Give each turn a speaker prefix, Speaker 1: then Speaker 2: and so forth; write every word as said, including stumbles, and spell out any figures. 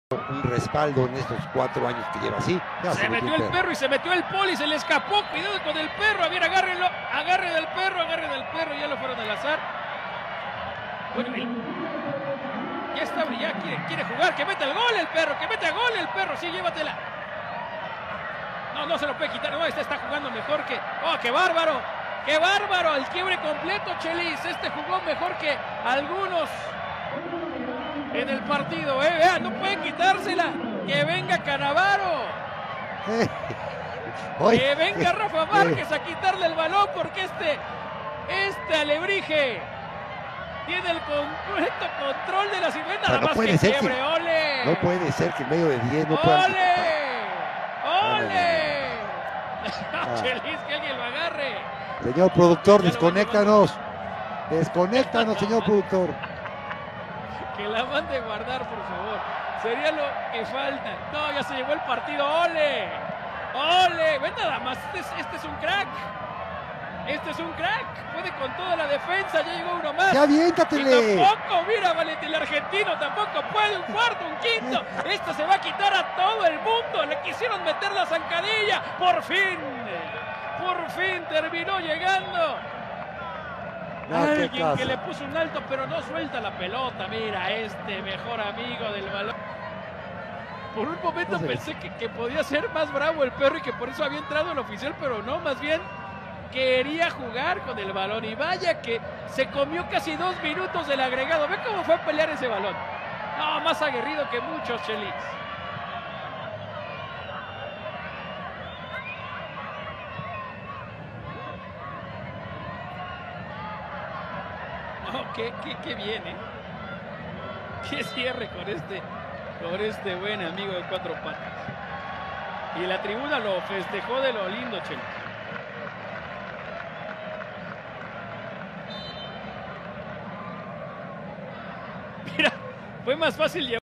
Speaker 1: un respaldo en estos cuatro años que lleva así.
Speaker 2: Ya se, se metió el perro. perro y se metió el poli, se le escapó. Cuidado con el perro. A ver, agárrenlo. Agarre del perro, agarre del perro. Ya lo fueron al azar. Bueno, ya está, ya quiere, quiere jugar. Que meta el gol el perro, que meta gol el perro. Sí, llévatela. No, no se lo puede quitar. No, este está jugando mejor que. ¡Oh, qué bárbaro! ¡Qué bárbaro! El quiebre completo, Chelis. Este jugó mejor que algunos en el partido, eh, vean, no pueden quitársela. Que venga Cannavaro.
Speaker 1: Eh, hoy,
Speaker 2: que venga Rafa Márquez a quitarle el balón, porque este, este alebrije tiene el completo control de la ciudad. Nada
Speaker 1: no
Speaker 2: más que quiebre,
Speaker 1: que,
Speaker 2: ole.
Speaker 1: No puede ser que en medio de diez no
Speaker 2: ¡Ole!
Speaker 1: puedan.
Speaker 2: ¡Ole!
Speaker 1: Ah.
Speaker 2: Chelis, que alguien lo agarre.
Speaker 1: Señor productor, desconéctanos. Desconéctanos, señor productor.
Speaker 2: Que la mande guardar, por favor. Sería lo que falta. No, ya se llevó el partido. ¡Ole! ¡Ole! Ven nada más. Este es, este es un crack. Este es un crack. Puede con toda la defensa. Ya llegó uno más.
Speaker 1: ¡Ya aviéntatele!
Speaker 2: Y tampoco, mira, Valentín, el argentino tampoco puede. Un cuarto, un quinto. Este se va a quitar a todo el mundo. Le quisieron meter la zancadilla. Por fin. Por fin terminó llegando. No, alguien que le puso un alto, pero no suelta la pelota. Mira, este mejor amigo del balón. Por un momento no sé. pensé que, que podía ser más bravo el perro y que por eso había entrado el oficial, pero no, más bien quería jugar con el balón. Y vaya que se comió casi dos minutos del agregado. Ve cómo fue a pelear ese balón. No, más aguerrido que muchos, Chelis. Oh, qué, qué, qué bien, ¿eh? Qué cierre con este, con este buen amigo de cuatro patas. Y la tribuna lo festejó de lo lindo, Chelis. Mira, fue más fácil llevar.